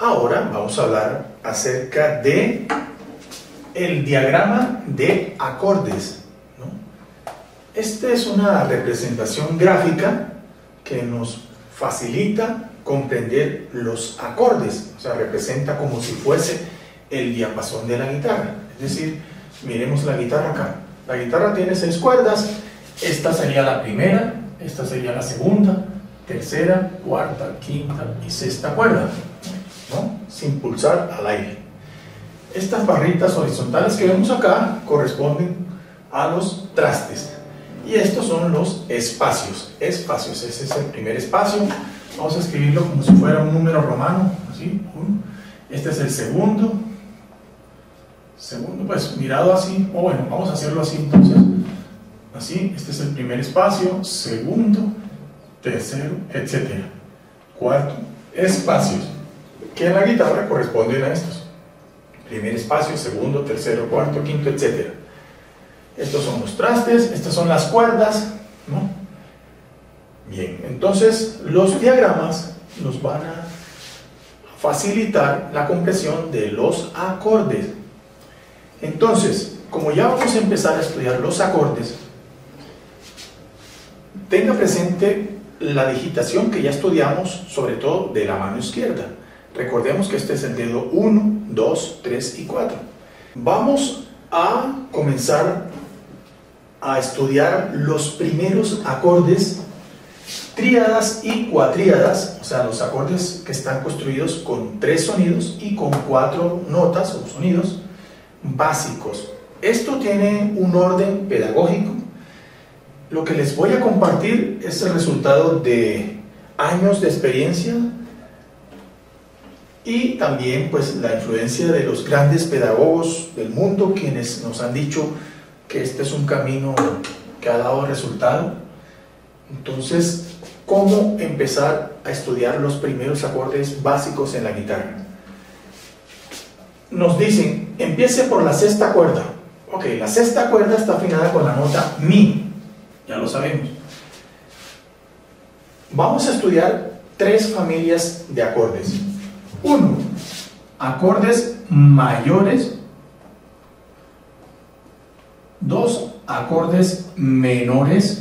Ahora vamos a hablar acerca de el diagrama de acordes, ¿no? Esta es una representación gráfica que nos facilita comprender los acordes, o sea, representa como si fuese el diapasón de la guitarra. Es decir, miremos la guitarra acá. La guitarra tiene 6 cuerdas, esta sería la primera, esta sería la segunda, tercera, cuarta, quinta y sexta cuerda, ¿no? Sin pulsar al aire. Estas barritas horizontales que vemos acá corresponden a los trastes. Y estos son los espacios. Espacios, ese es el primer espacio. Vamos a escribirlo como si fuera un número romano, así, 1. Este es el segundo. Segundo, pues mirado así, o bueno, vamos a hacerlo así entonces. Así, este es el primer espacio, segundo, tercero, etcétera. Cuarto, espacios, que en la guitarra corresponden a estos. Primer espacio, segundo, tercero, cuarto, quinto, etcétera. Estos son los trastes, estas son las cuerdas, ¿no? Bien, entonces los diagramas nos van a facilitar la comprensión de los acordes. Entonces, como ya vamos a empezar a estudiar los acordes, tenga presente la digitación que ya estudiamos, sobre todo de la mano izquierda. Recordemos que este es el dedo 1, 2, 3 y 4. Vamos a comenzar a estudiar los primeros acordes, tríadas y cuatríadas, o sea, los acordes que están construidos con 3 sonidos y con 4 notas o sonidos básicos. Esto tiene un orden pedagógico. Lo que les voy a compartir es el resultado de años de experiencia y también pues la influencia de los grandes pedagogos del mundo, quienes nos han dicho que este es un camino que ha dado resultado. Entonces, ¿cómo empezar a estudiar los primeros acordes básicos en la guitarra? Nos dicen, empiece por la sexta cuerda. Ok, la sexta cuerda está afinada con la nota Mi, ya lo sabemos. Vamos a estudiar 3 familias de acordes. 1. Acordes mayores. 2. Acordes menores.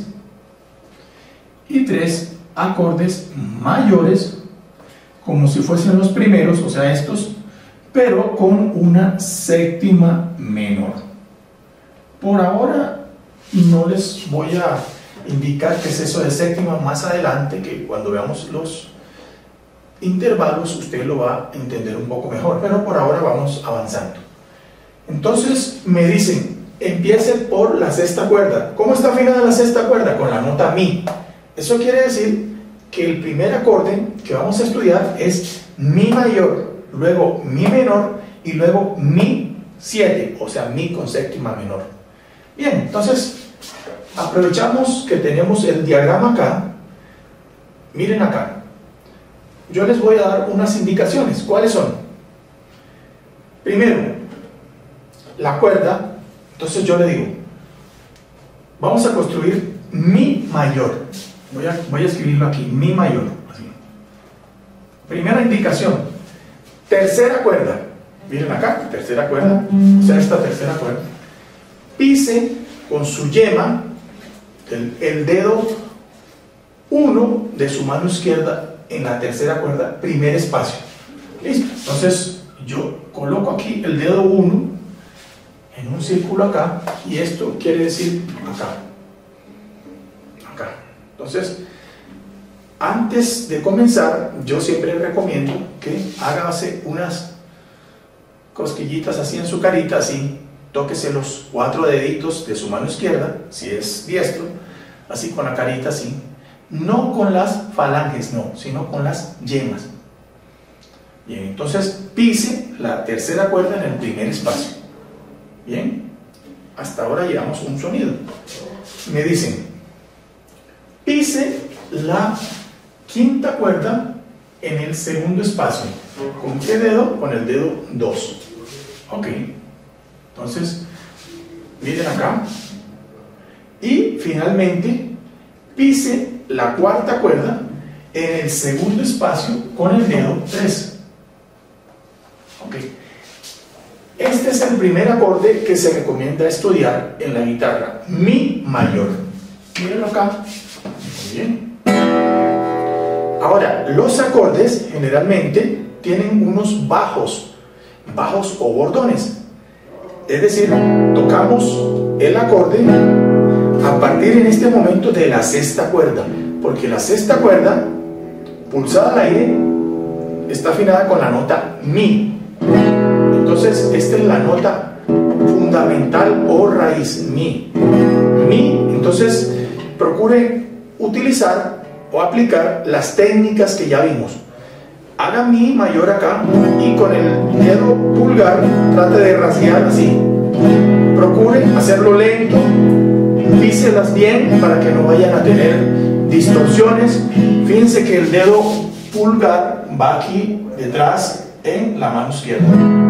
Y 3. Acordes mayores, como si fuesen los primeros, o sea, estos, pero con una séptima menor. Por ahora no les voy a indicar qué es eso de séptima. Más adelante, que cuando veamos los intervalos, usted lo va a entender un poco mejor, pero por ahora vamos avanzando. Entonces me dicen, empiece por la sexta cuerda. ¿Cómo está afinada la sexta cuerda? Con la nota Mi. Eso quiere decir que el primer acorde que vamos a estudiar es Mi mayor, luego Mi menor y luego Mi 7, o sea, Mi con séptima menor. Bien, entonces aprovechamos que tenemos el diagrama acá. Miren acá. Yo les voy a dar unas indicaciones. ¿Cuáles son? Primero, la cuerda. Entonces yo le digo, vamos a construir Mi mayor. Voy a escribirlo aquí, Mi mayor. Así. Primera indicación. Tercera cuerda. Miren acá, tercera cuerda. O sea, esta tercera cuerda. Pise con su yema el dedo 1 de su mano izquierda en la tercera cuerda, primer espacio. Listo. Entonces yo coloco aquí el dedo 1 en un círculo acá, y esto quiere decir acá. Acá. Entonces, antes de comenzar, yo siempre recomiendo que hágase unas cosquillitas así en su carita, así. Tóquese los 4 deditos de su mano izquierda, si es diestro, así con la carita así. No con las falanges, no, sino con las yemas. Bien, entonces pise la tercera cuerda en el primer espacio. Bien, hasta ahora llevamos un sonido. Me dicen, pise la quinta cuerda en el segundo espacio. ¿Con qué dedo? Con el dedo 2. Ok. Entonces, miren acá. Y finalmente, pise la cuarta cuerda en el segundo espacio con el dedo 3. Okay. Este es el primer acorde que se recomienda estudiar en la guitarra, Mi mayor. Mírenlo acá. Muy bien. Ahora, los acordes generalmente tienen unos bajos o bordones. Es decir, tocamos el acorde a partir en este momento de la sexta cuerda, porque la sexta cuerda, pulsada al aire, está afinada con la nota Mi. Entonces, esta es la nota fundamental o raíz, Mi. Mi, entonces, procure utilizar o aplicar las técnicas que ya vimos. Haga Mi mayor acá y con el dedo pulgar trate de rasguear así. Procure hacerlo lento, píselas bien para que no vayan a tener distorsiones. Fíjense que el dedo pulgar va aquí detrás en la mano izquierda.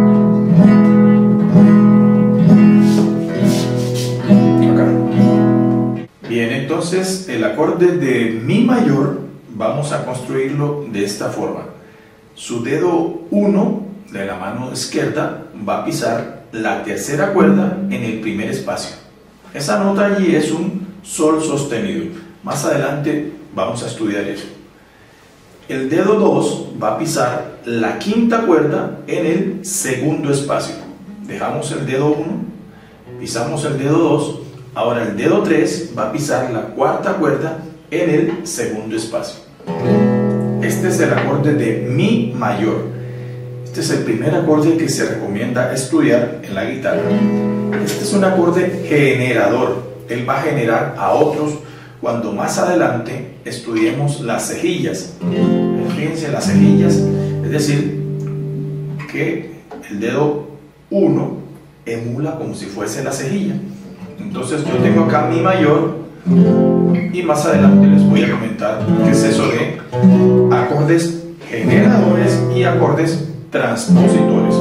Acá. Bien, entonces el acorde de Mi mayor vamos a construirlo de esta forma. Su dedo 1 de la mano izquierda va a pisar la tercera cuerda en el primer espacio. Esa nota allí es un Sol sostenido. Más adelante vamos a estudiar eso. El dedo 2 va a pisar la quinta cuerda en el segundo espacio. Dejamos el dedo 1, pisamos el dedo 2, ahora el dedo 3 va a pisar la cuarta cuerda en el segundo espacio. Este es el acorde de Mi mayor. Este es el primer acorde que se recomienda estudiar en la guitarra. Este es un acorde generador. Él va a generar a otros cuando más adelante estudiemos las cejillas. Fíjense, las cejillas, es decir, que el dedo 1 emula como si fuese la cejilla. Entonces yo tengo acá Mi mayor y más adelante les voy a comentar qué es eso de acordes generadores y acordes transpositores.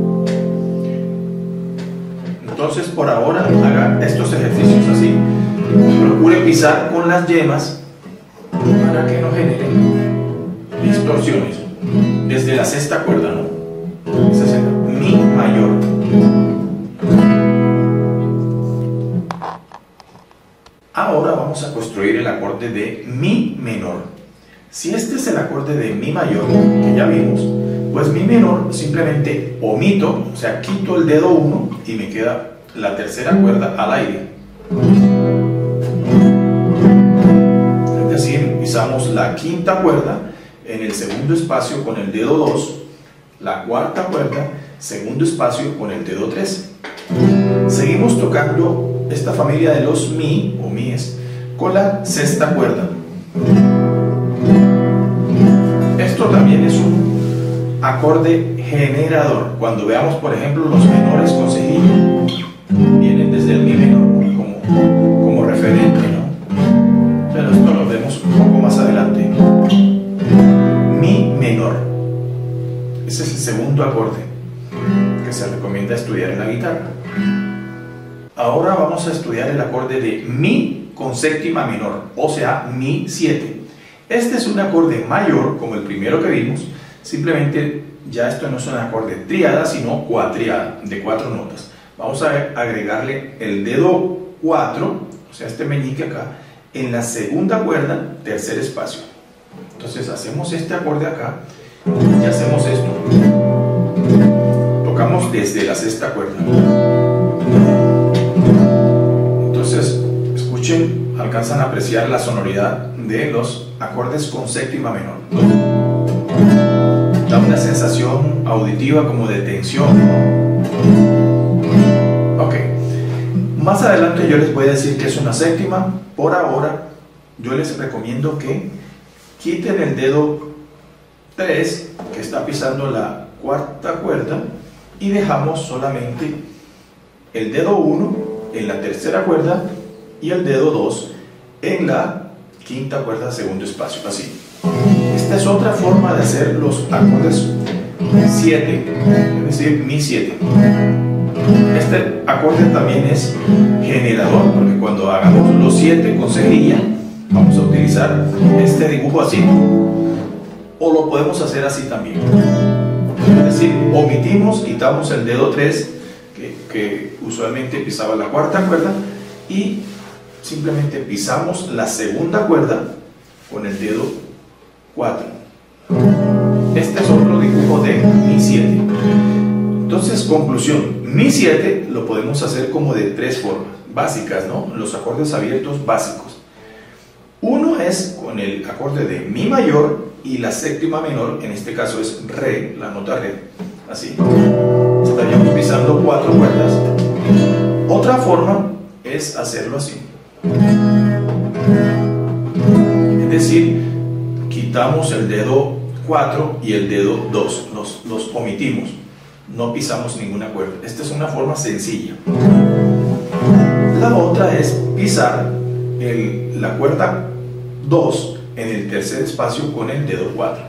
Entonces por ahora haga estos ejercicios así. Procure pisar con las yemas para que no generen distorsiones. Desde la sexta cuerda, ¿no? Ese es el Mi mayor. Ahora vamos a construir el acorde de Mi menor. Si este es el acorde de Mi mayor, que ya vimos, pues Mi menor simplemente omito, o sea, quito el dedo 1 y me queda la tercera cuerda al aire. Es decir, pisamos la quinta cuerda en el segundo espacio con el dedo 2, la cuarta cuerda, segundo espacio con el dedo 3. Seguimos tocando esta familia de los Mi o Mies con la sexta cuerda. Esto también es un acorde generador. Cuando veamos, por ejemplo, los menores con cejilla, vienen desde el Mi menor como referente, ¿no? Pero esto lo vemos un poco más adelante. Mi menor. Ese es el segundo acorde que se recomienda estudiar en la guitarra. Ahora vamos a estudiar el acorde de Mi con séptima menor, o sea, Mi 7. Este es un acorde mayor, como el primero que vimos, simplemente ya esto no es un acorde tríada, sino cuatriada, de 4 notas. Vamos a agregarle el dedo 4, o sea, este meñique acá, en la segunda cuerda, tercer espacio. Entonces hacemos este acorde acá y hacemos esto. Tocamos desde la sexta cuerda. Entonces, escuchen, alcanzan a apreciar la sonoridad de los acordes con séptima menor. Da una sensación auditiva como de tensión, ¿no? Ok. Más adelante yo les voy a decir que es una séptima. Por ahora, yo les recomiendo que quiten el dedo 3, que está pisando la cuarta cuerda, y dejamos solamente el dedo 1 en la tercera cuerda y el dedo 2 en la quinta cuerda, segundo espacio, así. Esta es otra forma de hacer los acordes 7, es decir, Mi 7. Este acorde también es generador, porque cuando hagamos los 7 con cejilla, vamos a utilizar este dibujo así, o lo podemos hacer así también. Es decir, omitimos, quitamos el dedo 3, que usualmente pisaba la cuarta cuerda, y simplemente pisamos la segunda cuerda con el dedo 4. Este es otro dibujo de Mi 7. Entonces, conclusión, Mi 7 lo podemos hacer como de 3 formas básicas, ¿no? Los acordes abiertos básicos. Uno es con el acorde de Mi mayor y la séptima menor, en este caso es Re, la nota Re, así. Estaríamos pisando 4 cuerdas. Otra forma es hacerlo así. Es decir, quitamos el dedo 4 y el dedo 2, los omitimos, no pisamos ninguna cuerda. Esta es una forma sencilla. La otra es pisar la cuerda 2 en el tercer espacio con el dedo 4.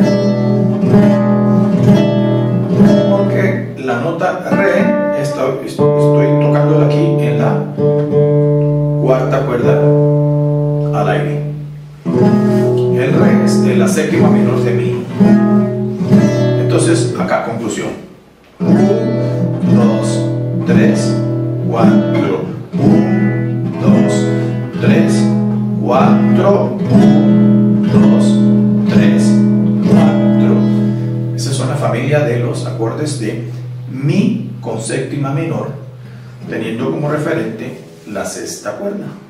Porque la nota Re, estoy tocándola aquí en la cuarta cuerda al aire. El Re es de la séptima menor de Mi. Entonces, acá, conclusión. 1, 2, 3, 4. 1, 2, 3, 4. 1, 2, 3, 4. Esa es una familia de los acordes de Mi con séptima menor, teniendo como referente la sexta cuerda.